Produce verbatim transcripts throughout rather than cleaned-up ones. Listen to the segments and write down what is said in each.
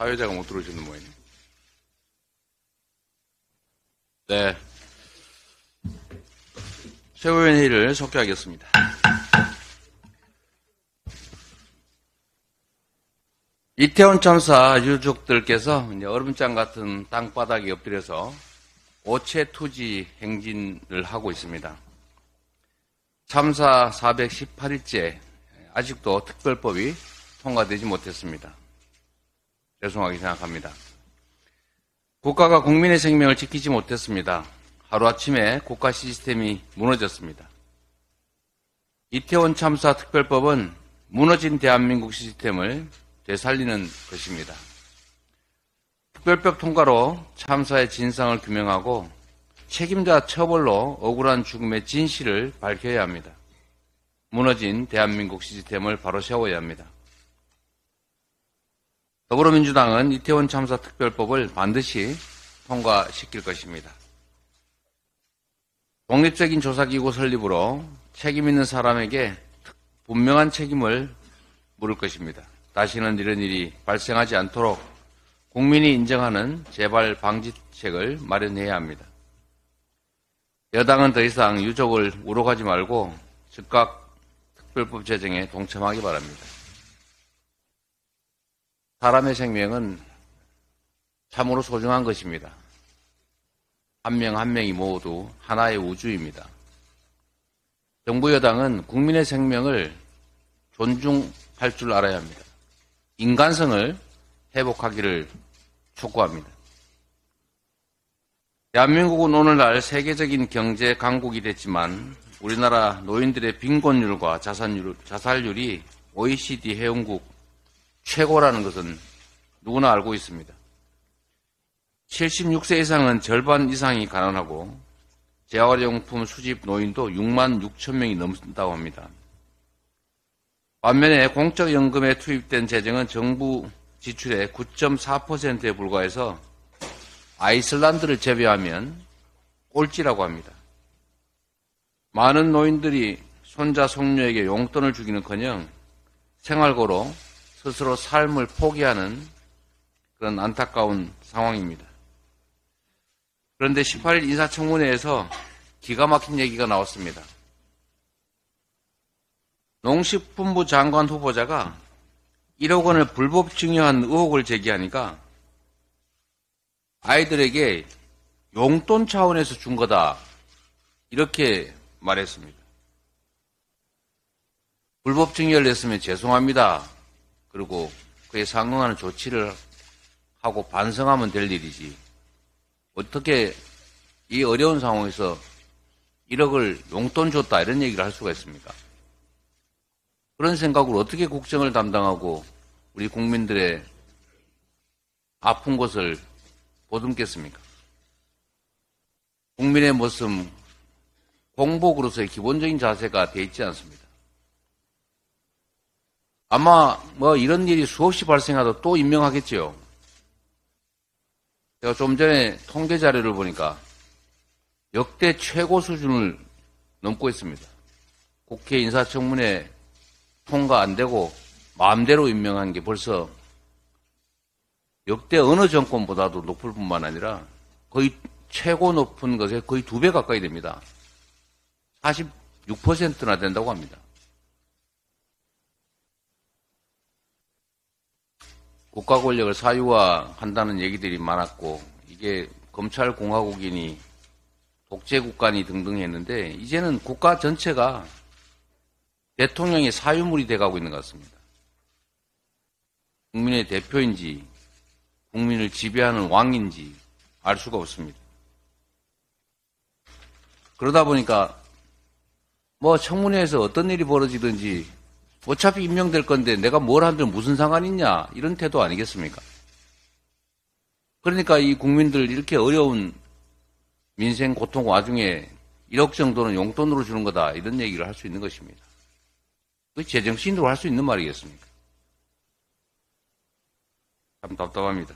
사회자가 못 들어오시는 모양이네. 네. 최고위원 회의를 속개하겠습니다. 이태원 참사 유족들께서 이제 얼음장 같은 땅바닥에 엎드려서 오체 투지 행진을 하고 있습니다. 참사 사백십팔 일째 아직도 특별법이 통과되지 못했습니다. 죄송하게 생각합니다. 국가가 국민의 생명을 지키지 못했습니다. 하루아침에 국가 시스템이 무너졌습니다. 이태원 참사 특별법은 무너진 대한민국 시스템을 되살리는 것입니다. 특별법 통과로 참사의 진상을 규명하고 책임자 처벌로 억울한 죽음의 진실을 밝혀야 합니다. 무너진 대한민국 시스템을 바로 세워야 합니다. 더불어민주당은 이태원 참사 특별법을 반드시 통과시킬 것입니다. 독립적인 조사기구 설립으로 책임 있는 사람에게 분명한 책임을 물을 것입니다. 다시는 이런 일이 발생하지 않도록 국민이 인정하는 재발 방지책을 마련해야 합니다. 여당은 더 이상 유족을 우롱하지 말고 즉각 특별법 제정에 동참하기 바랍니다. 사람의 생명은 참으로 소중한 것입니다. 한 명 한 명이 모두 하나의 우주입니다. 정부 여당은 국민의 생명을 존중할 줄 알아야 합니다. 인간성을 회복하기를 촉구합니다. 대한민국은 오늘날 세계적인 경제 강국이 됐지만 우리나라 노인들의 빈곤율과 자살률, 자살률이 오이시디 회원국 최고라는 것은 누구나 알고 있습니다. 칠십육 세 이상은 절반 이상이 가난하고 재활용품 수집 노인도 육만 육천 명이 넘는다고 합니다. 반면에 공적연금에 투입된 재정은 정부 지출의 구 점 사 퍼센트에 불과해서 아이슬란드를 제외하면 꼴찌라고 합니다. 많은 노인들이 손자 손녀에게 용돈을 주기는커녕 생활고로 스스로 삶을 포기하는 그런 안타까운 상황입니다. 그런데 십팔 일 인사청문회에서 기가 막힌 얘기가 나왔습니다. 농식품부 장관 후보자가 일억 원을 불법 증여한 의혹을 제기하니까 아이들에게 용돈 차원에서 준 거다 이렇게 말했습니다. 불법 증여를 했으면 죄송합니다. 그리고 그에 상응하는 조치를 하고 반성하면 될 일이지 어떻게 이 어려운 상황에서 일억을 용돈 줬다 이런 얘기를 할 수가 있습니까? 그런 생각으로 어떻게 국정을 담당하고 우리 국민들의 아픈 곳을 보듬겠습니까? 국민의 모습, 공복으로서의 기본적인 자세가 돼 있지 않습니다. 아마 뭐 이런 일이 수없이 발생하도 또 임명하겠지요. 제가 좀 전에 통계 자료를 보니까 역대 최고 수준을 넘고 있습니다. 국회 인사청문회 통과 안 되고 마음대로 임명한 게 벌써 역대 어느 정권보다도 높을 뿐만 아니라 거의 최고 높은 것에 거의 두 배 가까이 됩니다. 사십육 퍼센트나 된다고 합니다. 국가 권력을 사유화한다는 얘기들이 많았고 이게 검찰공화국이니 독재국가니 등등 했는데 이제는 국가 전체가 대통령의 사유물이 돼가고 있는 것 같습니다. 국민의 대표인지 국민을 지배하는 왕인지 알 수가 없습니다. 그러다 보니까 뭐 청문회에서 어떤 일이 벌어지든지 어차피 임명될 건데 내가 뭘 하든 무슨 상관이 있냐 이런 태도 아니겠습니까? 그러니까 이 국민들 이렇게 어려운 민생 고통 와중에 일억 정도는 용돈으로 주는 거다 이런 얘기를 할 수 있는 것입니다. 그 제정신으로 할 수 있는 말이겠습니까? 참 답답합니다.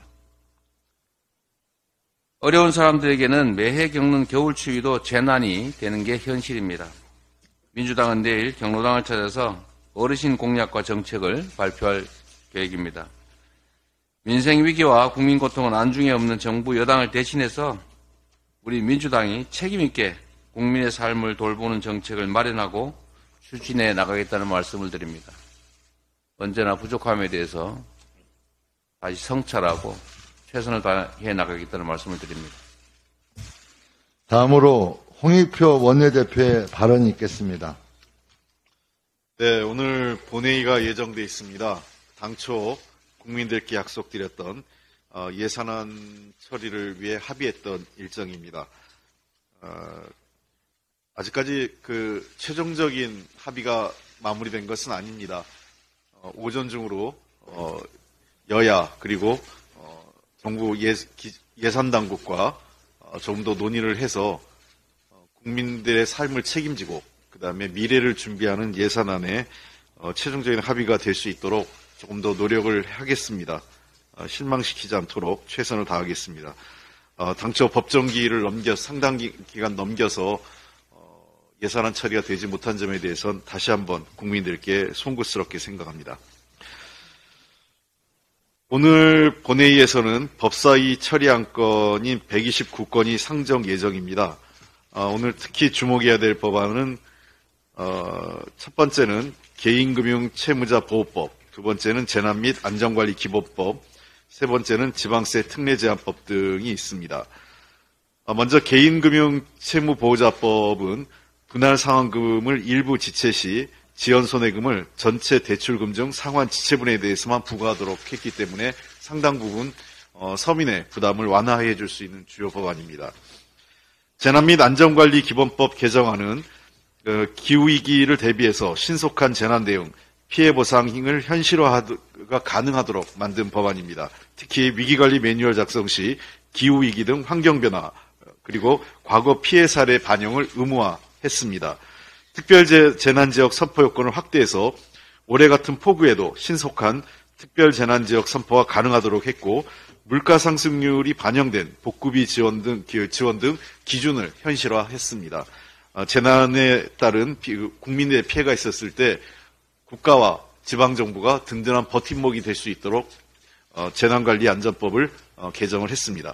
어려운 사람들에게는 매해 겪는 겨울추위도 재난이 되는 게 현실입니다. 민주당은 내일 경로당을 찾아서 어르신 공약과 정책을 발표할 계획입니다. 민생 위기와 국민 고통은 안중에 없는 정부 여당을 대신해서 우리 민주당이 책임있게 국민의 삶을 돌보는 정책을 마련하고 추진해 나가겠다는 말씀을 드립니다. 언제나 부족함에 대해서 다시 성찰하고 최선을 다해 나가겠다는 말씀을 드립니다. 다음으로 홍익표 원내대표의 발언이 있겠습니다. 네, 오늘 본회의가 예정돼 있습니다. 당초 국민들께 약속드렸던 예산안 처리를 위해 합의했던 일정입니다. 아직까지 그 최종적인 합의가 마무리된 것은 아닙니다. 오전 중으로 여야 그리고 정부 예산당국과 좀 더 논의를 해서 국민들의 삶을 책임지고 그 다음에 미래를 준비하는 예산안에 최종적인 합의가 될 수 있도록 조금 더 노력을 하겠습니다. 실망시키지 않도록 최선을 다하겠습니다. 당초 법정기를 넘겨 상당 기간 넘겨서 예산안 처리가 되지 못한 점에 대해서는 다시 한번 국민들께 송구스럽게 생각합니다. 오늘 본회의에서는 법사위 처리 안건인 백이십구 건이 상정 예정입니다. 오늘 특히 주목해야 될 법안은 첫 번째는 개인금융채무자보호법, 두 번째는 재난 및 안전관리기본법, 세 번째는 지방세 특례제한법 등이 있습니다. 먼저 개인금융채무보호자법은 분할상환금을 일부 지체 시 지연손해금을 전체 대출금 중 상환 지체분에 대해서만 부과하도록 했기 때문에 상당 부분 서민의 부담을 완화해 줄 수 있는 주요 법안입니다. 재난 및 안전관리기본법 개정안은 기후위기를 대비해서 신속한 재난 대응, 피해 보상을 현실화가 가능하도록 만든 법안입니다. 특히 위기관리 매뉴얼 작성 시 기후위기 등 환경변화 그리고 과거 피해 사례 반영을 의무화했습니다. 특별재난지역 선포 요건을 확대해서 올해 같은 폭우에도 신속한 특별재난지역 선포가 가능하도록 했고 물가 상승률이 반영된 복구비 지원 등, 지원 등 기준을 현실화했습니다. 재난에 따른 국민의 피해가 있었을 때 국가와 지방정부가 든든한 버팀목이 될 수 있도록 재난관리안전법을 개정을 했습니다.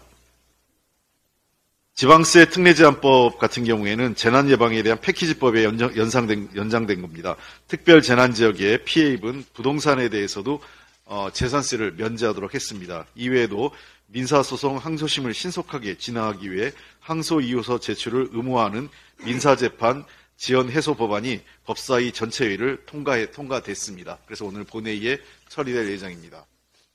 지방세 특례제한법 같은 경우에는 재난예방에 대한 패키지법에 연상된, 연장된 겁니다. 특별재난지역에 피해 입은 부동산에 대해서도 재산세를 면제하도록 했습니다. 이외에도 민사소송 항소심을 신속하게 진행하기 위해 항소이유서 제출을 의무화하는 민사재판 지연 해소 법안이 법사위 전체회의를 통과해, 통과됐습니다. 그래서 오늘 본회의에 처리될 예정입니다.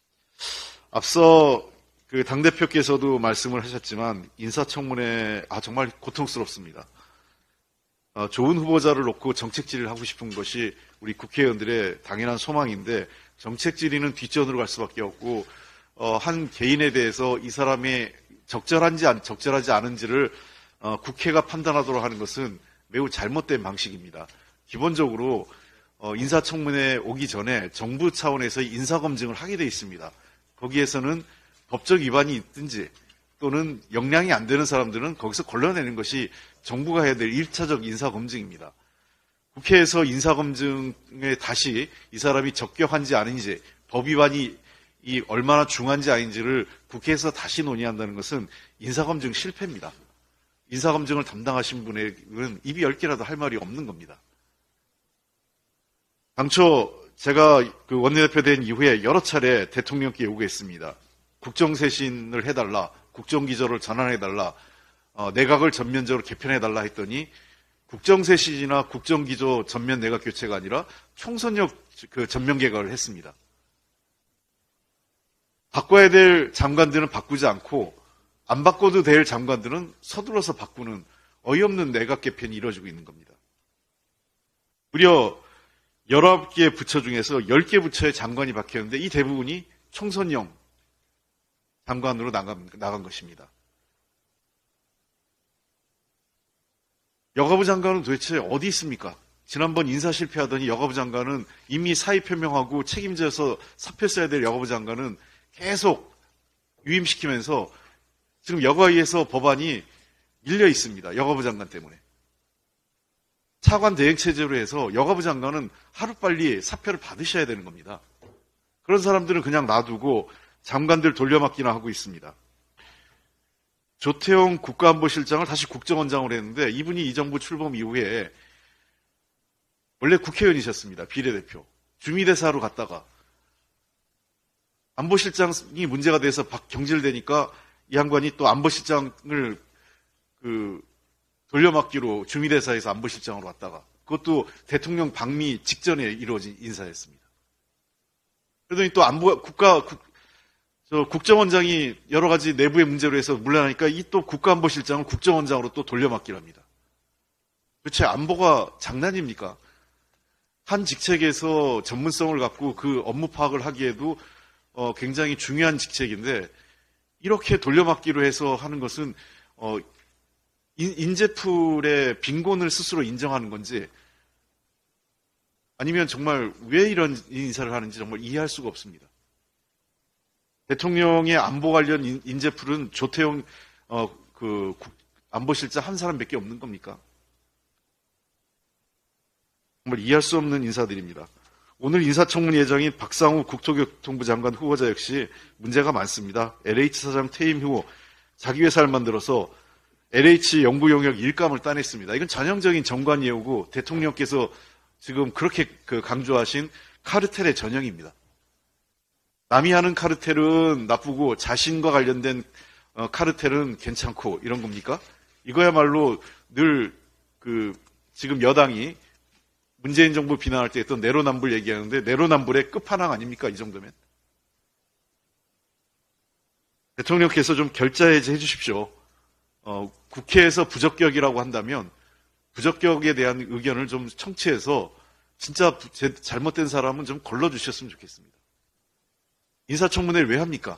앞서 그 당대표께서도 말씀을 하셨지만 인사청문회 아 정말 고통스럽습니다. 어, 좋은 후보자를 놓고 정책 질의를 하고 싶은 것이 우리 국회의원들의 당연한 소망인데 정책 질의는 뒷전으로 갈 수밖에 없고 어, 한 개인에 대해서 이 사람이 적절한지 안, 적절하지 않은지를 어, 국회가 판단하도록 하는 것은 매우 잘못된 방식입니다. 기본적으로 어, 인사청문회 오기 전에 정부 차원에서 인사검증을 하게 돼 있습니다. 거기에서는 법적 위반이 있든지 또는 역량이 안 되는 사람들은 거기서 걸러내는 것이 정부가 해야 될 일차적 인사검증입니다. 국회에서 인사검증에 다시 이 사람이 적격한지 아닌지 법 위반이 이 얼마나 중한지 아닌지를 국회에서 다시 논의한다는 것은 인사검증 실패입니다. 인사검증을 담당하신 분에게는 입이 열 개라도 할 말이 없는 겁니다. 당초 제가 그 원내대표 된 이후에 여러 차례 대통령께 요구했습니다. 국정쇄신을 해달라, 국정기조를 전환해달라, 어, 내각을 전면적으로 개편해달라 했더니 국정쇄신이나 국정기조 전면 내각 교체가 아니라 총선역 그 전면 개각을 했습니다. 바꿔야 될 장관들은 바꾸지 않고 안 바꿔도 될 장관들은 서둘러서 바꾸는 어이없는 내각 개편이 이루어지고 있는 겁니다. 무려 열아홉 개 부처 중에서 열 개 부처의 장관이 바뀌었는데 이 대부분이 총선형 장관으로 나간, 나간 것입니다. 여가부 장관은 도대체 어디 있습니까? 지난번 인사 실패하더니 여가부 장관은 이미 사의 표명하고 책임져서 사표 써야 될 여가부 장관은 계속 유임시키면서 지금 여가위에서 법안이 밀려 있습니다. 여가부 장관 때문에. 차관 대행체제로 해서 여가부 장관은 하루빨리 사표를 받으셔야 되는 겁니다. 그런 사람들은 그냥 놔두고 장관들 돌려막기나 하고 있습니다. 조태용 국가안보실장을 다시 국정원장으로 했는데 이분이 이 정부 출범 이후에 원래 국회의원이셨습니다. 비례대표. 주미대사로 갔다가 안보실장이 문제가 돼서 경질되니까 이 양반이 또 안보실장을 그 돌려막기로 주미대사에서 안보실장으로 왔다가 그것도 대통령 방미 직전에 이루어진 인사였습니다. 그러더니 또 안보 국가 국, 저 국정원장이 여러 가지 내부의 문제로 해서 물러나니까 이 또 국가안보실장을 국정원장으로 또 돌려막기를 합니다. 도대체 안보가 장난입니까? 한 직책에서 전문성을 갖고 그 업무 파악을 하기에도 어, 굉장히 중요한 직책인데 이렇게 돌려막기로 해서 하는 것은 어, 인, 인재풀의 빈곤을 스스로 인정하는 건지 아니면 정말 왜 이런 인사를 하는지 정말 이해할 수가 없습니다. 대통령의 안보 관련 인, 인재풀은 조태용 어, 그 국, 안보실장 한 사람밖에 없는 겁니까? 정말 이해할 수 없는 인사들입니다. 오늘 인사청문 예정인 박상우 국토교통부 장관 후보자 역시 문제가 많습니다. 엘에이치 사장 퇴임 후 자기 회사를 만들어서 엘에이치 영구 영역 일감을 따냈습니다. 이건 전형적인 정관 예우고 대통령께서 지금 그렇게 그 강조하신 카르텔의 전형입니다. 남이 하는 카르텔은 나쁘고 자신과 관련된 카르텔은 괜찮고 이런 겁니까? 이거야말로 늘 그 지금 여당이 문재인 정부 비난할 때 했던 내로남불 얘기하는데 내로남불의 끝판왕 아닙니까? 이 정도면. 대통령께서 좀 결자해제 해주십시오. 어, 국회에서 부적격이라고 한다면 부적격에 대한 의견을 좀 청취해서 진짜 부, 제, 잘못된 사람은 좀 걸러주셨으면 좋겠습니다. 인사청문회를 왜 합니까?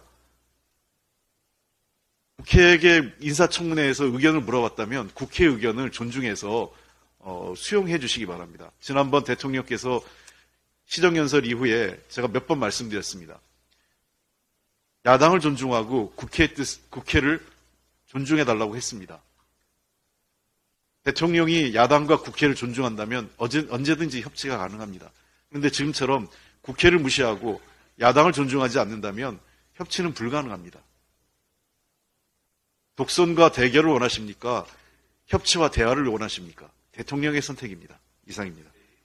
국회에게 인사청문회에서 의견을 물어봤다면 국회 의견을 존중해서 어, 수용해 주시기 바랍니다. 지난번 대통령께서 시정연설 이후에 제가 몇 번 말씀드렸습니다. 야당을 존중하고 국회의 뜻, 국회를 존중해 달라고 했습니다. 대통령이 야당과 국회를 존중한다면 어제, 언제든지 협치가 가능합니다. 그런데 지금처럼 국회를 무시하고 야당을 존중하지 않는다면 협치는 불가능합니다. 독선과 대결을 원하십니까? 협치와 대화를 원하십니까? 대통령의 선택입니다. 이상입니다.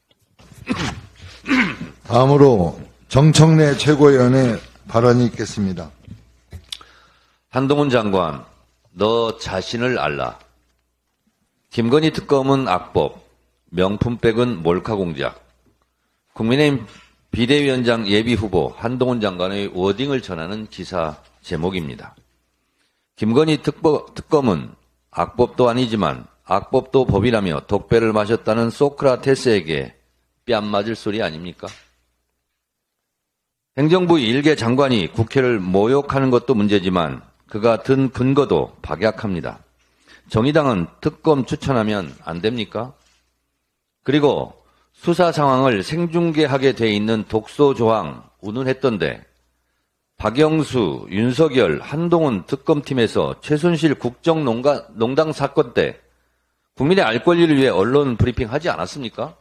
다음으로 정청래 최고위원의 발언이 있겠습니다. 한동훈 장관, 너 자신을 알라. 김건희 특검은 악법, 명품백은 몰카 공작. 국민의힘 비대위원장 예비후보 한동훈 장관의 워딩을 전하는 기사 제목입니다. 김건희 특보, 특검은 악법도 아니지만 악법도 법이라며 독배를 마셨다는 소크라테스에게 뺨 맞을 소리 아닙니까? 행정부 일개 장관이 국회를 모욕하는 것도 문제지만 그가 든 근거도 박약합니다. 정의당은 특검 추천하면 안 됩니까? 그리고 수사 상황을 생중계하게 돼 있는 독소 조항 운운했던데 박영수, 윤석열, 한동훈 특검팀에서 최순실 국정농단 사건 때 국민의 알 권리를 위해 언론 브리핑 하지 않았습니까?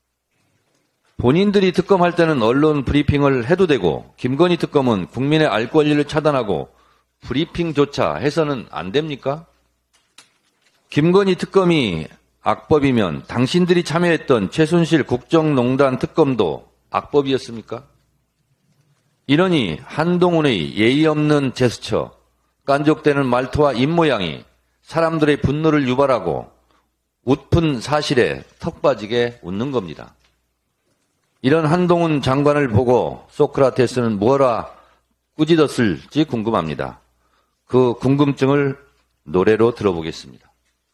본인들이 특검할 때는 언론 브리핑을 해도 되고 김건희 특검은 국민의 알 권리를 차단하고 브리핑조차 해서는 안 됩니까? 김건희 특검이 악법이면 당신들이 참여했던 최순실 국정농단 특검도 악법이었습니까? 이러니 한동훈의 예의 없는 제스처, 깐족대는 말투와 입모양이 사람들의 분노를 유발하고 웃픈 사실에 턱 빠지게 웃는 겁니다. 이런 한동훈 장관을 보고 소크라테스는 뭐라 꾸짖었을지 궁금합니다. 그 궁금증을 노래로 들어보겠습니다.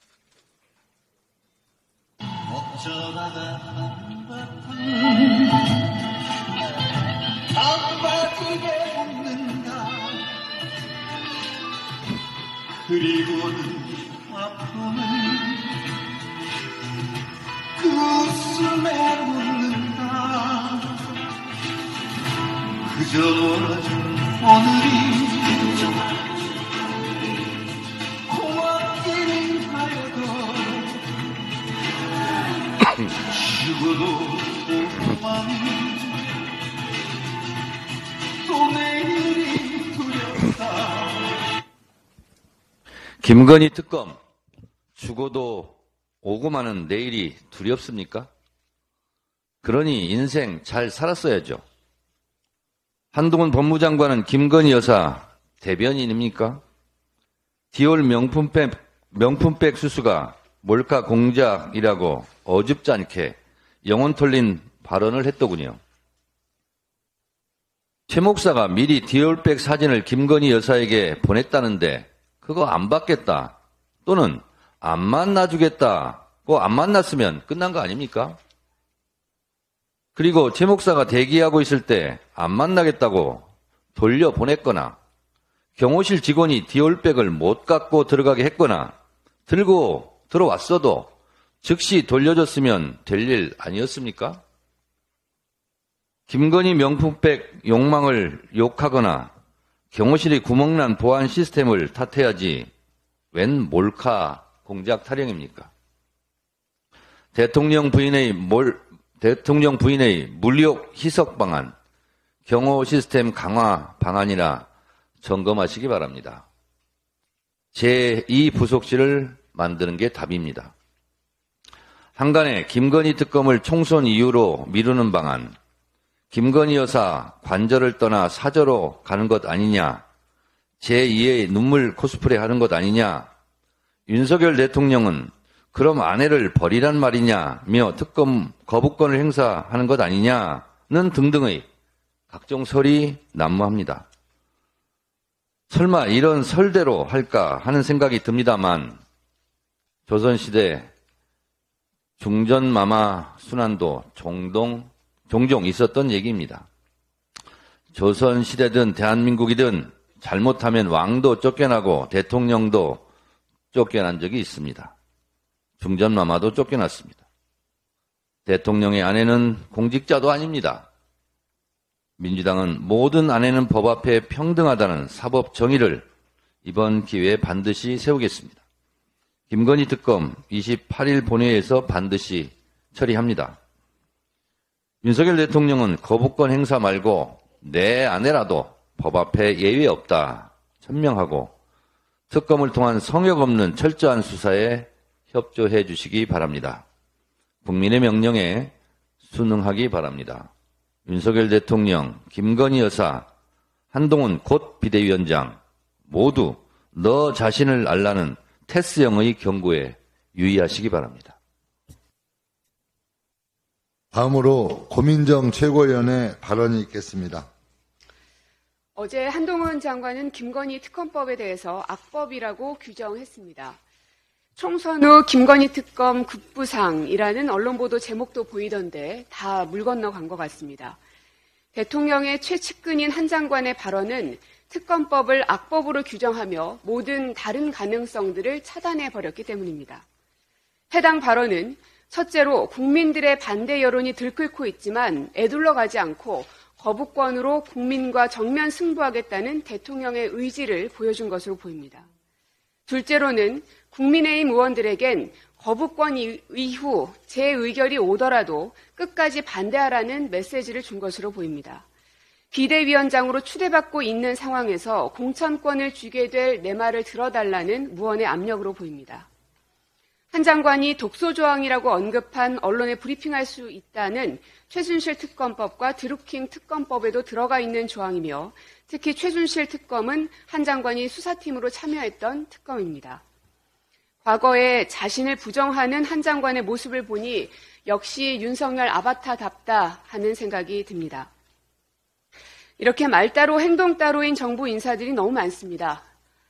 그리고는 아픔을 그 웃음에 묻는다. 그저 오늘이 고맙기는 하여도 죽어도 오만이 또 내일이 김건희 특검 죽어도 오고 마는 내일이 두렵습니까? 그러니 인생 잘 살았어야죠. 한동훈 법무장관은 김건희 여사 대변인입니까? 디올 명품백, 명품백 수수가 몰카 공작이라고 어줍지 않게 영혼 털린 발언을 했더군요. 최 목사가 미리 디올백 사진을 김건희 여사에게 보냈다는데 그거 안 받겠다 또는 안 만나주겠다고 안 만났으면 끝난 거 아닙니까? 그리고 최 목사가 대기하고 있을 때 안 만나겠다고 돌려보냈거나 경호실 직원이 디올백을 못 갖고 들어가게 했거나 들고 들어왔어도 즉시 돌려줬으면 될 일 아니었습니까? 김건희 명품백 욕망을 욕하거나 경호실이 구멍난 보안 시스템을 탓해야지 웬 몰카 공작 타령입니까? 대통령 부인의 몰, 대통령 부인의 물욕 희석 방안, 경호 시스템 강화 방안이라 점검하시기 바랍니다. 제이 부속실을 만드는 게 답입니다. 한간에 김건희 특검을 총선 이후로 미루는 방안, 김건희 여사 관저를 떠나 사저로 가는 것 아니냐, 제이의 눈물 코스프레 하는 것 아니냐, 윤석열 대통령은 그럼 아내를 버리란 말이냐며 특검 거부권을 행사하는 것 아니냐는 등등의 각종 설이 난무합니다. 설마 이런 설대로 할까 하는 생각이 듭니다만 조선시대 중전마마 순환도 종종, 종종 있었던 얘기입니다. 조선시대든 대한민국이든 잘못하면 왕도 쫓겨나고 대통령도 쫓겨난 적이 있습니다. 중전마마도 쫓겨났습니다. 대통령의 아내는 공직자도 아닙니다. 민주당은 모든 아내는 법 앞에 평등하다는 사법 정의를 이번 기회에 반드시 세우겠습니다. 김건희 특검 이십팔 일 본회의에서 반드시 처리합니다. 윤석열 대통령은 거부권 행사 말고 내 아내라도 법 앞에 예외 없다 천명하고 특검을 통한 성역 없는 철저한 수사에 협조해 주시기 바랍니다. 국민의 명령에 순응하기 바랍니다. 윤석열 대통령, 김건희 여사, 한동훈 곧 비대위원장 모두 너 자신을 알라는 테스형의 경고에 유의하시기 바랍니다. 다음으로 고민정 최고위원의 발언이 있겠습니다. 어제 한동훈 장관은 김건희 특검법에 대해서 악법이라고 규정했습니다. 총선 후 김건희 특검 급부상이라는 언론 보도 제목도 보이던데 다 물 건너간 것 같습니다. 대통령의 최측근인 한 장관의 발언은 특검법을 악법으로 규정하며 모든 다른 가능성들을 차단해버렸기 때문입니다. 해당 발언은 첫째로 국민들의 반대 여론이 들끓고 있지만 애둘러 가지 않고 거부권으로 국민과 정면 승부하겠다는 대통령의 의지를 보여준 것으로 보입니다. 둘째로는 국민의힘 의원들에겐 거부권 이후 재의결이 오더라도 끝까지 반대하라는 메시지를 준 것으로 보입니다. 비대위원장으로 추대받고 있는 상황에서 공천권을 주게 될 내 말을 들어달라는 무언의 압력으로 보입니다. 한 장관이 독소조항이라고 언급한 언론에 브리핑할 수 있다는 최순실 특검법과 드루킹 특검법에도 들어가 있는 조항이며 특히 최순실 특검은 한 장관이 수사팀으로 참여했던 특검입니다. 과거에 자신을 부정하는 한 장관의 모습을 보니 역시 윤석열 아바타답다 하는 생각이 듭니다. 이렇게 말 따로 행동 따로인 정부 인사들이 너무 많습니다.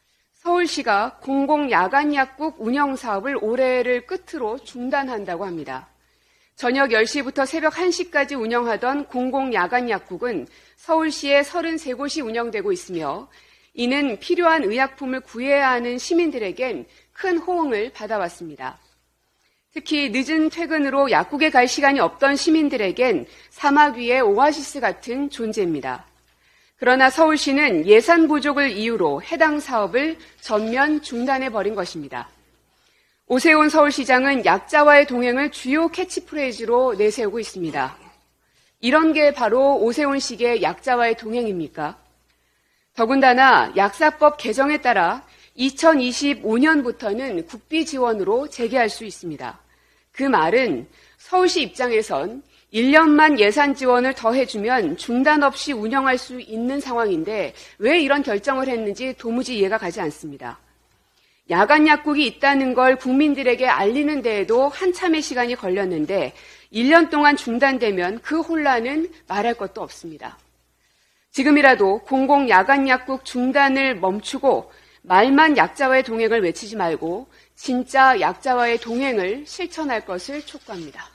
서울시가 공공야간약국 운영사업을 올해를 끝으로 중단한다고 합니다. 저녁 열 시부터 새벽 한 시까지 운영하던 공공야간약국은 서울시에 서른세 곳이 운영되고 있으며 이는 필요한 의약품을 구해야 하는 시민들에겐 큰 호응을 받아왔습니다. 특히 늦은 퇴근으로 약국에 갈 시간이 없던 시민들에겐 사막 위의 오아시스 같은 존재입니다. 그러나 서울시는 예산 부족을 이유로 해당 사업을 전면 중단해버린 것입니다. 오세훈 서울시장은 약자와의 동행을 주요 캐치프레이즈로 내세우고 있습니다. 이런 게 바로 오세훈식의 약자와의 동행입니까? 더군다나 약사법 개정에 따라 이천이십오 년부터는 국비 지원으로 재개할 수 있습니다. 그 말은 서울시 입장에선 일 년만 예산 지원을 더해주면 중단 없이 운영할 수 있는 상황인데 왜 이런 결정을 했는지 도무지 이해가 가지 않습니다. 야간 약국이 있다는 걸 국민들에게 알리는 데에도 한참의 시간이 걸렸는데 일 년 동안 중단되면 그 혼란은 말할 것도 없습니다. 지금이라도 공공 야간 약국 중단을 멈추고 말만 약자와의 동행을 외치지 말고 진짜 약자와의 동행을 실천할 것을 촉구합니다.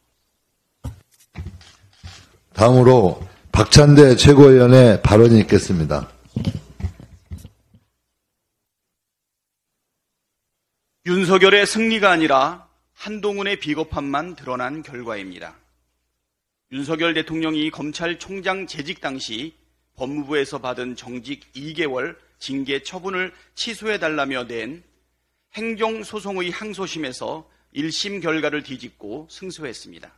다음으로 박찬대 최고위원의 발언이 있겠습니다. 윤석열의 승리가 아니라 한동훈의 비겁함만 드러난 결과입니다. 윤석열 대통령이 검찰총장 재직 당시 법무부에서 받은 정직 이 개월 징계 처분을 취소해달라며 낸 행정소송의 항소심에서 일 심 결과를 뒤집고 승소했습니다.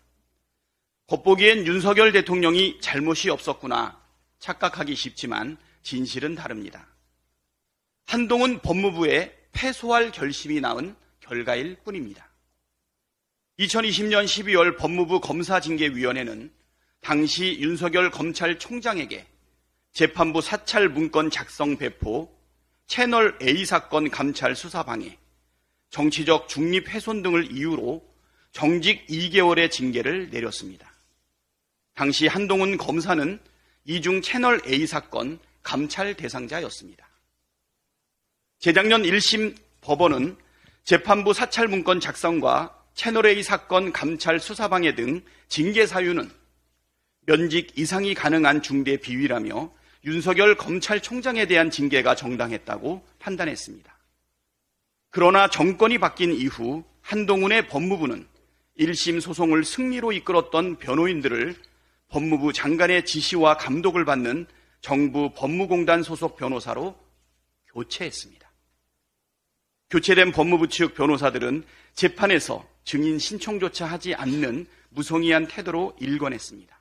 겉보기엔 윤석열 대통령이 잘못이 없었구나 착각하기 쉽지만 진실은 다릅니다. 한동훈 법무부의 패소할 결심이 낳은 결과일 뿐입니다. 이천이십 년 십이월 법무부 검사징계위원회는 당시 윤석열 검찰총장에게 재판부 사찰 문건 작성 배포, 채널 A 사건 감찰 수사 방해, 정치적 중립 훼손 등을 이유로 정직 이 개월의 징계를 내렸습니다. 당시 한동훈 검사는 이중 채널 A 사건 감찰 대상자였습니다. 재작년 일 심 법원은 재판부 사찰 문건 작성과 채널A 사건 감찰 수사방해 등 징계 사유는 면직 이상이 가능한 중대 비위라며 윤석열 검찰총장에 대한 징계가 정당했다고 판단했습니다. 그러나 정권이 바뀐 이후 한동훈의 법무부는 일 심 소송을 승리로 이끌었던 변호인들을 법무부 장관의 지시와 감독을 받는 정부 법무공단 소속 변호사로 교체했습니다. 교체된 법무부 측 변호사들은 재판에서 증인 신청조차 하지 않는 무성의한 태도로 일관했습니다.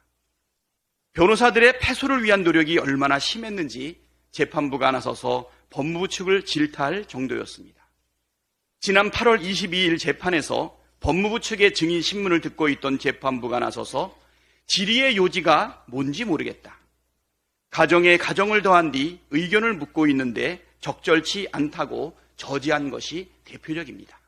변호사들의 패소를 위한 노력이 얼마나 심했는지 재판부가 나서서 법무부 측을 질타할 정도였습니다. 지난 팔월 이십이일 재판에서 법무부 측의 증인 신문을 듣고 있던 재판부가 나서서 질의의 요지가 뭔지 모르겠다. 가정에 가정을 더한 뒤 의견을 묻고 있는데 적절치 않다고 저지한 것이 대표적입니다.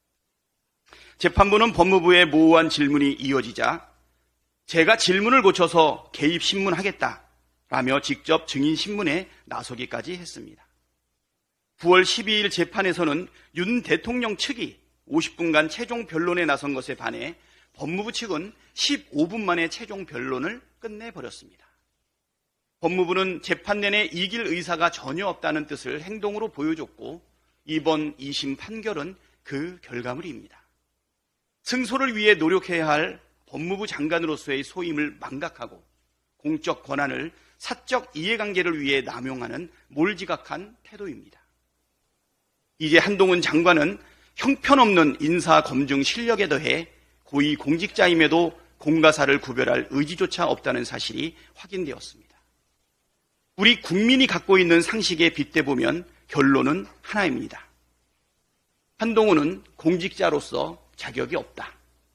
재판부는 법무부의 모호한 질문이 이어지자 제가 질문을 고쳐서 개입 신문하겠다라며 직접 증인 신문에 나서기까지 했습니다. 구월 십이일 재판에서는 윤 대통령 측이 오십 분간 최종 변론에 나선 것에 반해 법무부 측은 십오 분 만에 최종 변론을 끝내버렸습니다. 법무부는 재판 내내 이길 의사가 전혀 없다는 뜻을 행동으로 보여줬고 이번 이 심 판결은 그 결과물입니다. 승소를 위해 노력해야 할 법무부 장관으로서의 소임을 망각하고 공적 권한을 사적 이해관계를 위해 남용하는 몰지각한 태도입니다. 이제 한동훈 장관은 형편없는 인사검증 실력에 더해 고위 공직자임에도 공과사를 구별할 의지조차 없다는 사실이 확인되었습니다. 우리 국민이 갖고 있는 상식에 빗대보면 결론은 하나입니다. 한동훈은 공직자로서 자격이 없다.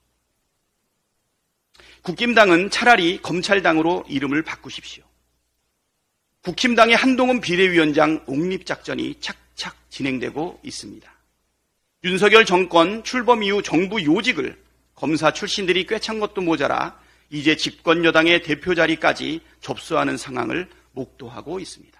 국힘당은 차라리 검찰당으로 이름을 바꾸십시오. 국힘당의 한동훈 비대위원장 옹립작전이 착착 진행되고 있습니다. 윤석열 정권 출범 이후 정부 요직을 검사 출신들이 꿰찬 것도 모자라 이제 집권 여당의 대표 자리까지 접수하는 상황을 목도하고 있습니다.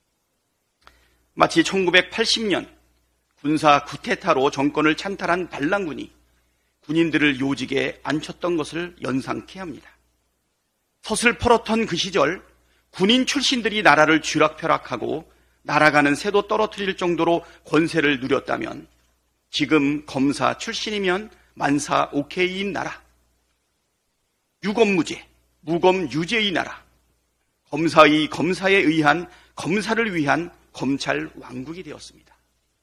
마치 천구백팔십 년 군사 쿠데타로 정권을 찬탈한 반란군이 군인들을 요직에 앉혔던 것을 연상케 합니다. 서슬퍼렇던 그 시절 군인 출신들이 나라를 쥐락펴락하고 날아가는 새도 떨어뜨릴 정도로 권세를 누렸다면 지금 검사 출신이면 만사 오케이인 나라, 유검무죄, 무검유죄의 나라, 검사의 검사에 의한 검사를 위한 검찰 왕국이 되었습니다.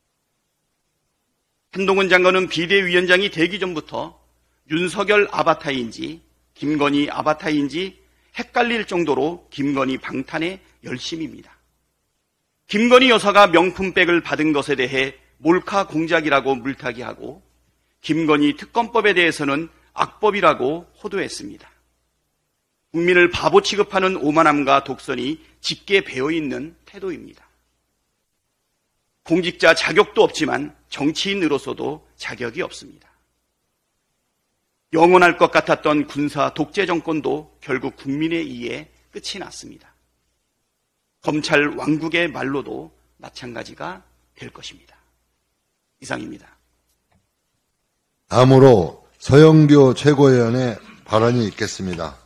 한동훈 장관은 비대위원장이 되기 전부터 윤석열 아바타인지 김건희 아바타인지 헷갈릴 정도로 김건희 방탄에 열심입니다. 김건희 여사가 명품백을 받은 것에 대해 몰카 공작이라고 물타기하고 김건희 특검법에 대해서는 악법이라고 호도했습니다. 국민을 바보 취급하는 오만함과 독선이 짙게 배어있는 태도입니다. 공직자 자격도 없지만 정치인으로서도 자격이 없습니다. 영원할 것 같았던 군사 독재 정권도 결국 국민에 의해 끝이 났습니다. 검찰 왕국의 말로도 마찬가지가 될 것입니다. 이상입니다. 다음으로 서영교 최고위원의 발언이 있겠습니다.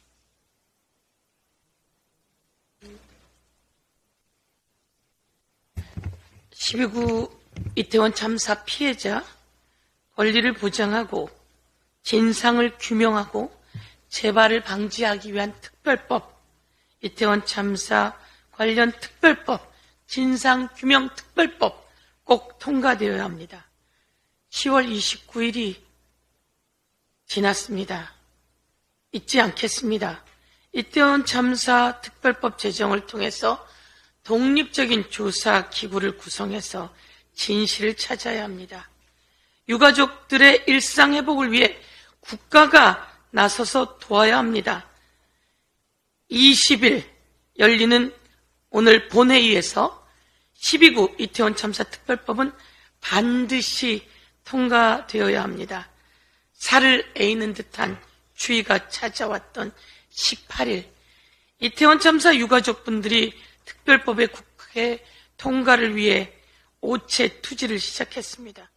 십이구 이태원 참사 피해자 권리를 보장하고 진상을 규명하고 재발을 방지하기 위한 특별법, 이태원 참사 관련 특별법, 진상규명특별법 꼭 통과되어야 합니다. 시월 이십구일이 지났습니다. 잊지 않겠습니다. 이태원 참사 특별법 제정을 통해서 독립적인 조사 기구를 구성해서 진실을 찾아야 합니다. 유가족들의 일상 회복을 위해 국가가 나서서 도와야 합니다. 이십일 열리는 오늘 본회의에서 십이구 이태원 참사 특별법은 반드시 통과되어야 합니다. 살을 에이는 듯한 추위가 찾아왔던 십팔일 이태원 참사 유가족분들이 특별법의 국회 통과를 위해 오체 투지를 시작했습니다.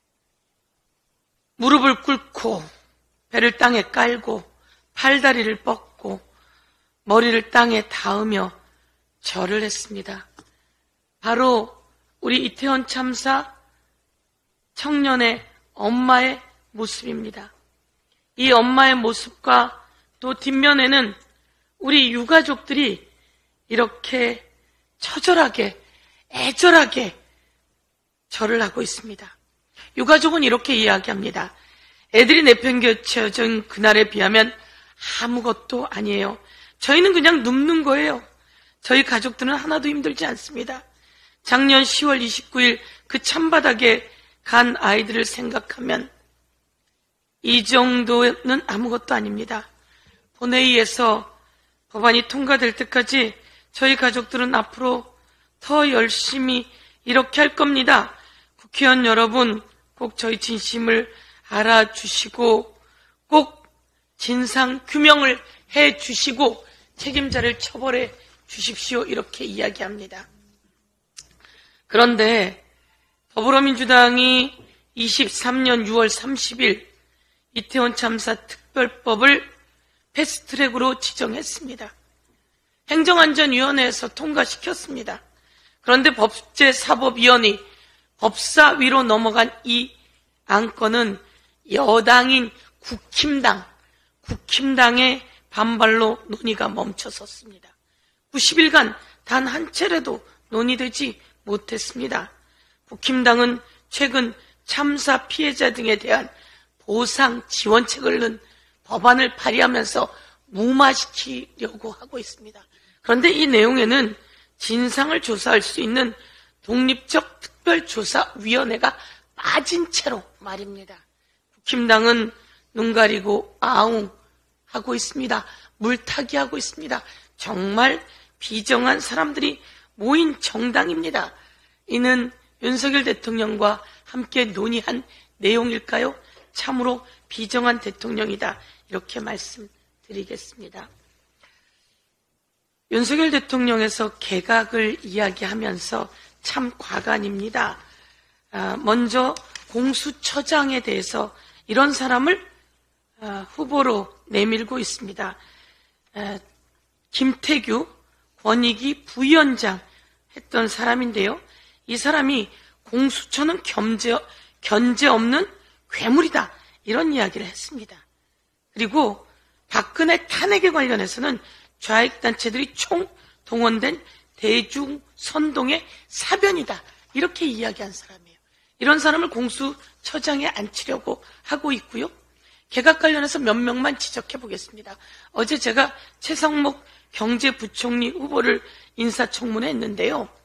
무릎을 꿇고 배를 땅에 깔고 팔다리를 뻗고 머리를 땅에 닿으며 절을 했습니다. 바로 우리 이태원 참사 청년의 엄마의 모습입니다. 이 엄마의 모습과 또 뒷면에는 우리 유가족들이 이렇게 처절하게 애절하게 절을 하고 있습니다. 유가족은 이렇게 이야기합니다. 애들이 내팽개쳐진 그날에 비하면 아무것도 아니에요. 저희는 그냥 눕는 거예요. 저희 가족들은 하나도 힘들지 않습니다. 작년 시월 이십구일 그 찬바닥에 간 아이들을 생각하면 이 정도는 아무것도 아닙니다. 본회의에서 법안이 통과될 때까지 저희 가족들은 앞으로 더 열심히 이렇게 할 겁니다. 국회의원 여러분, 꼭 저희 진심을 알아주시고 꼭 진상 규명을 해주시고 책임자를 처벌해 주십시오. 이렇게 이야기합니다. 그런데 더불어민주당이 이십삼년 유월 삼십일 이태원 참사 특별법을 패스트트랙으로 지정했습니다. 행정안전위원회에서 통과시켰습니다. 그런데 법제사법위원회 법사위로 넘어간 이 안건은 여당인 국힘당, 국힘당의 반발로 논의가 멈춰섰습니다. 구십일간 단 한 차례도 논의되지 못했습니다. 국힘당은 최근 참사 피해자 등에 대한 보상 지원책을 넣은 법안을 발의하면서 무마시키려고 하고 있습니다. 그런데 이 내용에는 진상을 조사할 수 있는 독립적 특별조사위원회가 빠진 채로 말입니다. 국힘당은 눈 가리고 아웅 하고 있습니다. 물타기 하고 있습니다. 정말 비정한 사람들이 모인 정당입니다. 이는 윤석열 대통령과 함께 논의한 내용일까요? 참으로 비정한 대통령이다. 이렇게 말씀드리겠습니다. 윤석열 대통령에서 개각을 이야기하면서 참 과간입니다. 먼저 공수처장에 대해서 이런 사람을 후보로 내밀고 있습니다. 김태규 권익위 부위원장 했던 사람인데요. 이 사람이 공수처는 겸제, 견제 없는 괴물이다. 이런 이야기를 했습니다. 그리고 박근혜 탄핵에 관련해서는 좌익단체들이 총동원된 대중선동의 사변이다. 이렇게 이야기한 사람이에요. 이런 사람을 공수처장에 앉히려고 하고 있고요. 개각 관련해서 몇 명만 지적해 보겠습니다. 어제 제가 최성목 경제부총리 후보를 인사청문회 했는데요.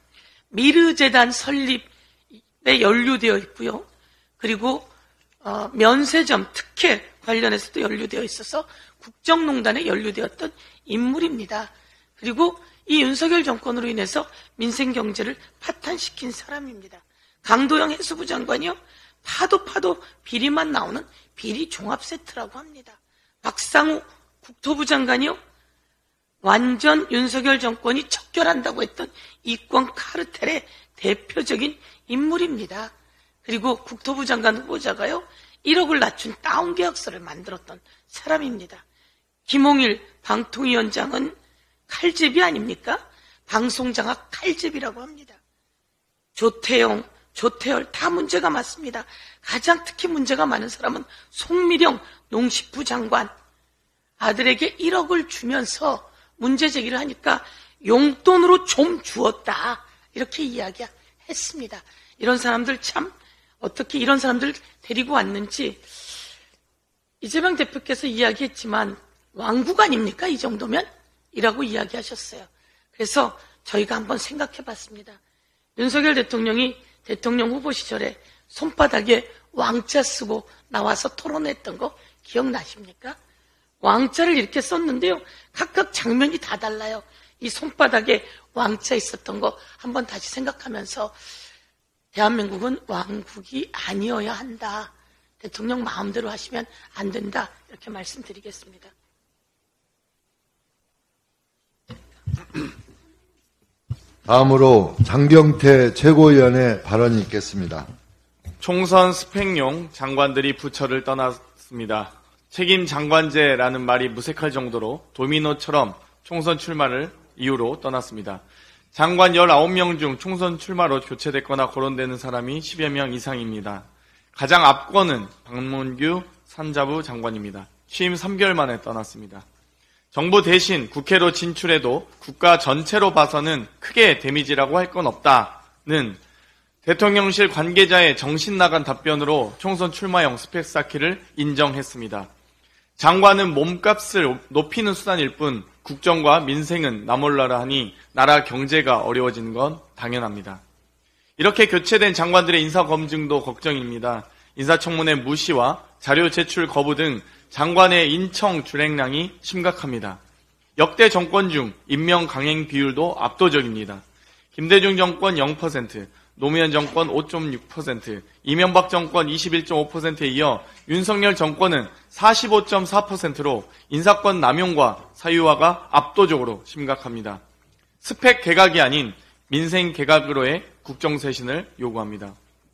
미르재단 설립에 연루되어 있고요. 그리고 어, 면세점 특혜 관련해서도 연루되어 있어서 국정농단에 연루되었던 인물입니다. 그리고 이 윤석열 정권으로 인해서 민생경제를 파탄시킨 사람입니다. 강도영 해수부 장관이요. 파도 파도 비리만 나오는 비리 종합 세트라고 합니다. 박상우 국토부 장관이요. 완전 윤석열 정권이 척결한다고 했던 이권 카르텔의 대표적인 인물입니다. 그리고 국토부 장관 후보자가요. 일억을 낮춘 다운 계약서를 만들었던 사람입니다. 김홍일 방통위원장은 칼제비 아닙니까? 방송장악 칼제비라고 합니다. 조태영, 조태열 다 문제가 많습니다. 가장 특히 문제가 많은 사람은 송미령 농식부 장관. 아들에게 일억을 주면서 문제 제기를 하니까 용돈으로 좀 주었다. 이렇게 이야기했습니다. 이런 사람들 참 어떻게 이런 사람들 데리고 왔는지 이재명 대표께서 이야기했지만 왕국 아닙니까? 이 정도면? 이라고 이야기하셨어요. 그래서 저희가 한번 생각해 봤습니다. 윤석열 대통령이 대통령 후보 시절에 손바닥에 왕자 쓰고 나와서 토론했던 거 기억나십니까? 왕자를 이렇게 썼는데요. 각각 장면이 다 달라요. 이 손바닥에 왕자 있었던 거 한번 다시 생각하면서 대한민국은 왕국이 아니어야 한다. 대통령 마음대로 하시면 안 된다. 이렇게 말씀드리겠습니다. 다음으로 장경태 최고위원의 발언이 있겠습니다. 총선 스펙용 장관들이 부처를 떠났습니다. 책임 장관제라는 말이 무색할 정도로 도미노처럼 총선 출마를 이유로 떠났습니다. 장관 열아홉 명 중 총선 출마로 교체됐거나 거론되는 사람이 십여 명 이상입니다. 가장 앞권은 박문규 산자부 장관입니다. 취임 삼 개월 만에 떠났습니다. 정부 대신 국회로 진출해도 국가 전체로 봐서는 크게 데미지라고 할 건 없다는 대통령실 관계자의 정신 나간 답변으로 총선 출마용 스펙 쌓기를 인정했습니다. 장관은 몸값을 높이는 수단일 뿐 국정과 민생은 나몰라라 하니 나라 경제가 어려워지는 건 당연합니다. 이렇게 교체된 장관들의 인사검증도 걱정입니다. 인사청문회 무시와 자료 제출 거부 등 장관의 인청 줄행량이 심각합니다. 역대 정권 중 임명 강행 비율도 압도적입니다. 김대중 정권 영 퍼센트, 노무현 정권 오 점 육 퍼센트, 이명박 정권 이십일 점 오 퍼센트에 이어 윤석열 정권은 사십오 점 사 퍼센트로 인사권 남용과 사유화가 압도적으로 심각합니다. 스펙 개각이 아닌 민생 개각으로의 국정쇄신을 요구합니다.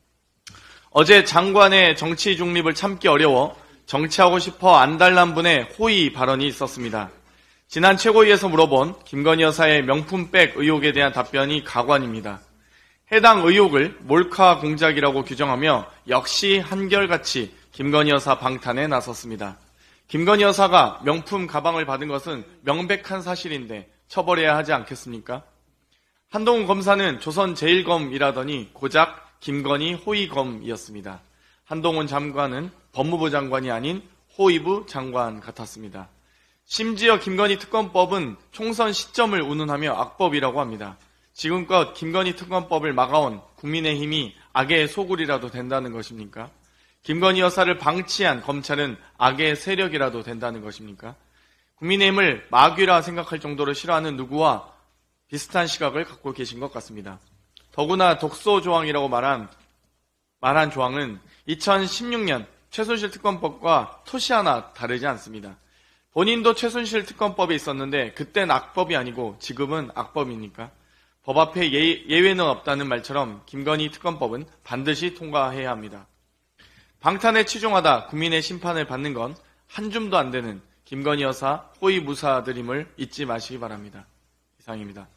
어제 장관의 정치 중립을 참기 어려워 정치하고 싶어 안달난 분의 호의 발언이 있었습니다. 지난 최고위에서 물어본 김건희 여사의 명품백 의혹에 대한 답변이 가관입니다. 해당 의혹을 몰카 공작이라고 규정하며 역시 한결같이 김건희 여사 방탄에 나섰습니다. 김건희 여사가 명품 가방을 받은 것은 명백한 사실인데 처벌해야 하지 않겠습니까? 한동훈 검사는 조선제일검이라더니 고작 김건희 호위검이었습니다. 한동훈 장관은 법무부 장관이 아닌 호위부 장관 같았습니다. 심지어 김건희 특검법은 총선 시점을 운운하며 악법이라고 합니다. 지금껏 김건희 특검법을 막아온 국민의힘이 악의 소굴이라도 된다는 것입니까? 김건희 여사를 방치한 검찰은 악의 세력이라도 된다는 것입니까? 국민의힘을 마귀라 생각할 정도로 싫어하는 누구와 비슷한 시각을 갖고 계신 것 같습니다. 더구나 독소 조항이라고 말한, 말한 조항은 이천십육 년 최순실 특검법과 토시 하나 다르지 않습니다. 본인도 최순실 특검법에 있었는데 그땐 악법이 아니고 지금은 악법입니까? 법 앞에 예, 예외는 없다는 말처럼 김건희 특검법은 반드시 통과해야 합니다. 방탄에 치중하다 국민의 심판을 받는 건 한 줌도 안 되는 김건희 여사 호위무사들임을 잊지 마시기 바랍니다. 이상입니다.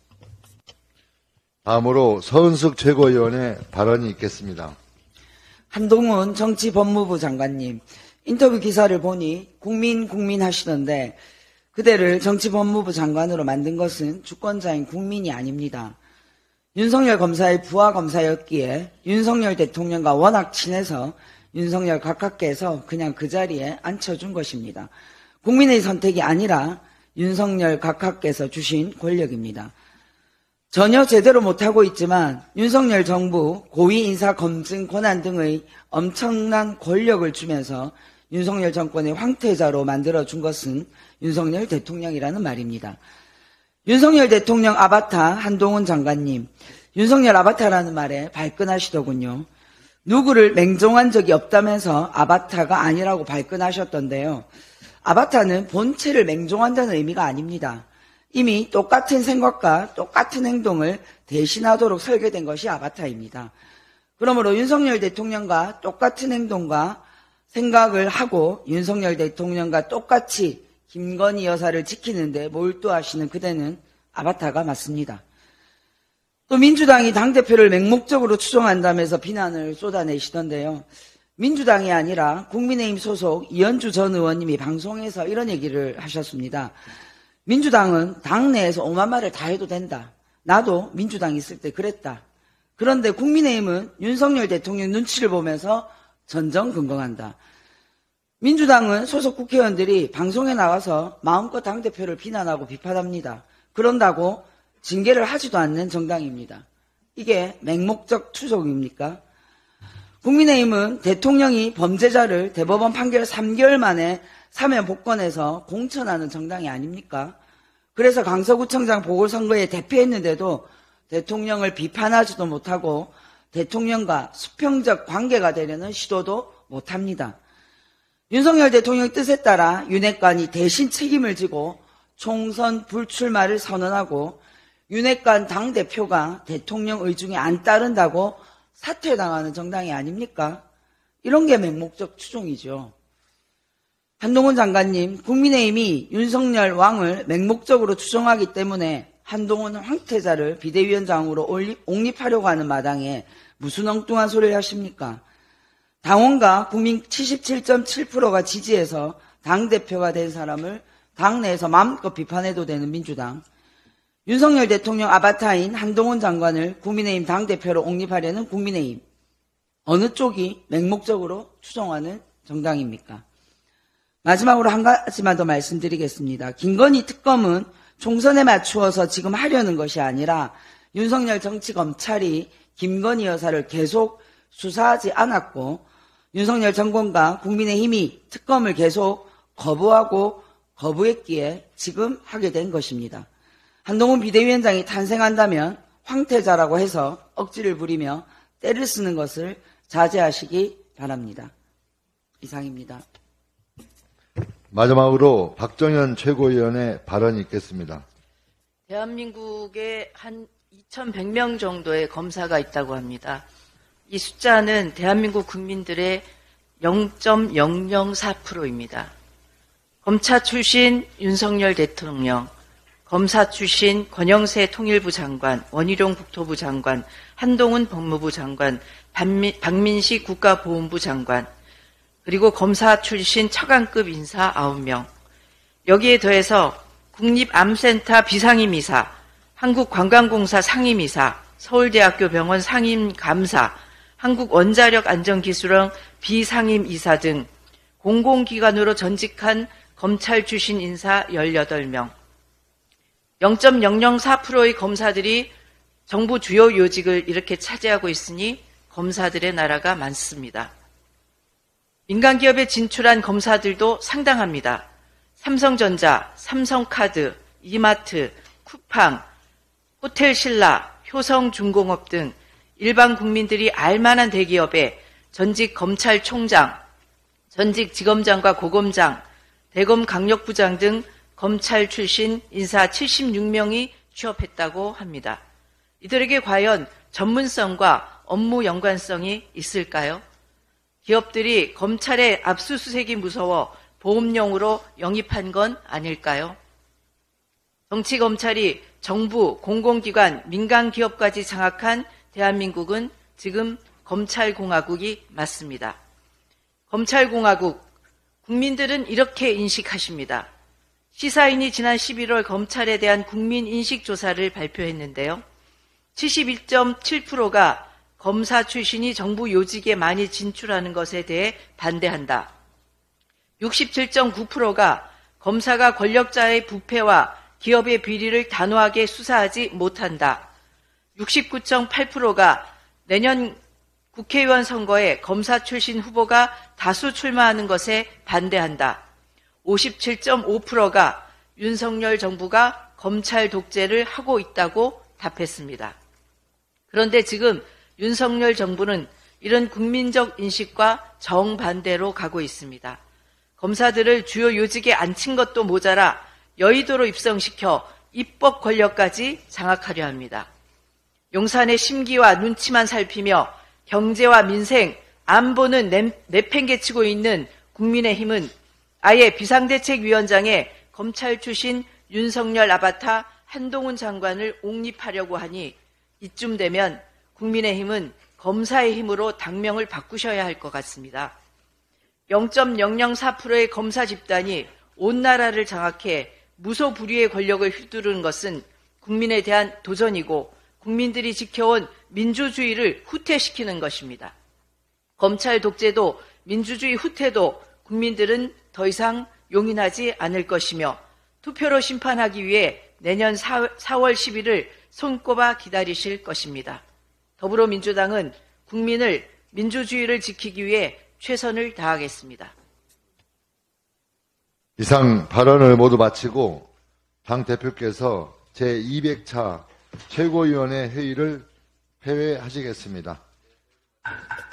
다음으로 서은숙 최고위원의 발언이 있겠습니다. 한동훈 정치법무부 장관님, 인터뷰 기사를 보니 국민 국민 하시던데 그대를 정치법무부 장관으로 만든 것은 주권자인 국민이 아닙니다. 윤석열 검사의 부하 검사였기에 윤석열 대통령과 워낙 친해서 윤석열 각하께서 그냥 그 자리에 앉혀준 것입니다. 국민의 선택이 아니라 윤석열 각하께서 주신 권력입니다. 전혀 제대로 못하고 있지만 윤석열 정부 고위 인사 검증 권한 등의 엄청난 권력을 주면서 윤석열 정권의 황태자로 만들어준 것은 윤석열 대통령이라는 말입니다. 윤석열 대통령 아바타 한동훈 장관님, 윤석열 아바타라는 말에 발끈하시더군요. 누구를 맹종한 적이 없다면서 아바타가 아니라고 발끈하셨던데요. 아바타는 본체를 맹종한다는 의미가 아닙니다. 이미 똑같은 생각과 똑같은 행동을 대신하도록 설계된 것이 아바타입니다. 그러므로 윤석열 대통령과 똑같은 행동과 생각을 하고 윤석열 대통령과 똑같이 김건희 여사를 지키는데 몰두하시는 그대는 아바타가 맞습니다. 또 민주당이 당대표를 맹목적으로 추종한다면서 비난을 쏟아내시던데요. 민주당이 아니라 국민의힘 소속 이현주 전 의원님이 방송에서 이런 얘기를 하셨습니다. 민주당은 당내에서 오만 말을 다 해도 된다. 나도 민주당 있을 때 그랬다. 그런데 국민의힘은 윤석열 대통령 눈치를 보면서 전전긍긍한다. 민주당은 소속 국회의원들이 방송에 나와서 마음껏 당대표를 비난하고 비판합니다. 그런다고 징계를 하지도 않는 정당입니다. 이게 맹목적 추종입니까? 국민의힘은 대통령이 범죄자를 대법원 판결 삼 개월 만에 사면 복권해서 공천하는 정당이 아닙니까? 그래서 강서구청장 보궐선거에 대피했는데도 대통령을 비판하지도 못하고 대통령과 수평적 관계가 되려는 시도도 못합니다. 윤석열 대통령 뜻에 따라 윤핵관이 대신 책임을 지고 총선 불출마를 선언하고 윤핵관 당대표가 대통령 의중에 안 따른다고 사퇴당하는 정당이 아닙니까? 이런 게 맹목적 추종이죠. 한동훈 장관님, 국민의힘이 윤석열 왕을 맹목적으로 추종하기 때문에 한동훈 황태자를 비대위원장으로 옹립하려고 하는 마당에 무슨 엉뚱한 소리를 하십니까? 당원과 국민 칠십칠 점 칠 퍼센트가 지지해서 당대표가 된 사람을 당내에서 마음껏 비판해도 되는 민주당, 윤석열 대통령 아바타인 한동훈 장관을 국민의힘 당대표로 옹립하려는 국민의힘, 어느 쪽이 맹목적으로 추종하는 정당입니까? 마지막으로 한 가지만 더 말씀드리겠습니다. 김건희 특검은 총선에 맞추어서 지금 하려는 것이 아니라 윤석열 정치검찰이 김건희 여사를 계속 수사하지 않았고 윤석열 정권과 국민의힘이 특검을 계속 거부하고 거부했기에 지금 하게 된 것입니다. 한동훈 비대위원장이 탄생한다면 황태자라고 해서 억지를 부리며 때를 쓰는 것을 자제하시기 바랍니다. 이상입니다. 마지막으로 박정현 최고위원의 발언이 있겠습니다. 대한민국에 한 이천백 명 정도의 검사가 있다고 합니다. 이 숫자는 대한민국 국민들의 영 점 영영사 퍼센트입니다. 검사 출신 윤석열 대통령, 검사 출신 권영세 통일부 장관, 원희룡 국토부 장관, 한동훈 법무부 장관, 박민식 국가보훈부 장관, 그리고 검사 출신 차관급 인사 아홉 명. 여기에 더해서 국립암센터 비상임이사, 한국관광공사 상임이사, 서울대학교 병원 상임감사, 한국원자력안전기술원 비상임이사 등 공공기관으로 전직한 검찰 출신 인사 열여덟 명. 영 점 영영사 퍼센트의 검사들이 정부 주요 요직을 이렇게 차지하고 있으니 검사들의 나라가 많습니다. 민간기업에 진출한 검사들도 상당합니다. 삼성전자, 삼성카드, 이마트, 쿠팡, 호텔신라, 효성중공업 등 일반 국민들이 알만한 대기업에 전직 검찰총장, 전직 지검장과 고검장, 대검 강력부장 등 검찰 출신 인사 칠십육 명이 취업했다고 합니다. 이들에게 과연 전문성과 업무 연관성이 있을까요? 기업들이 검찰의 압수수색이 무서워 보험용으로 영입한 건 아닐까요? 정치검찰이 정부, 공공기관, 민간기업까지 장악한 대한민국은 지금 검찰공화국이 맞습니다. 검찰공화국, 국민들은 이렇게 인식하십니다. 시사인이 지난 십일월 검찰에 대한 국민인식조사를 발표했는데요. 칠십일 점 칠 퍼센트가 검사 출신이 정부 요직에 많이 진출하는 것에 대해 반대한다. 육십칠 점 구 퍼센트가 검사가 권력자의 부패와 기업의 비리를 단호하게 수사하지 못한다. 육십구 점 팔 퍼센트가 내년 국회의원 선거에 검사 출신 후보가 다수 출마하는 것에 반대한다. 오십칠 점 오 퍼센트가 윤석열 정부가 검찰 독재를 하고 있다고 답했습니다. 그런데 지금 윤석열 정부는 이런 국민적 인식과 정반대로 가고 있습니다. 검사들을 주요 요직에 앉힌 것도 모자라 여의도로 입성시켜 입법 권력까지 장악하려 합니다. 용산의 심기와 눈치만 살피며 경제와 민생, 안보는 내팽개치고 있는 국민의힘은 아예 비상대책위원장에 검찰 출신 윤석열 아바타 한동훈 장관을 옹립하려고 하니 이쯤 되면 국민의힘은 검사의 힘으로 당명을 바꾸셔야 할 것 같습니다. 영 점 영영사 퍼센트의 검사 집단이 온 나라를 장악해 무소불위의 권력을 휘두르는 것은 국민에 대한 도전이고 국민들이 지켜온 민주주의를 후퇴시키는 것입니다. 검찰 독재도 민주주의 후퇴도 국민들은 더 이상 용인하지 않을 것이며 투표로 심판하기 위해 내년 사월 십일을 손꼽아 기다리실 것입니다. 더불어민주당은 국민을 민주주의를 지키기 위해 최선을 다하겠습니다. 이상 발언을 모두 마치고 당 대표께서 제이백 차 최고위원회 회의를 폐회하시겠습니다.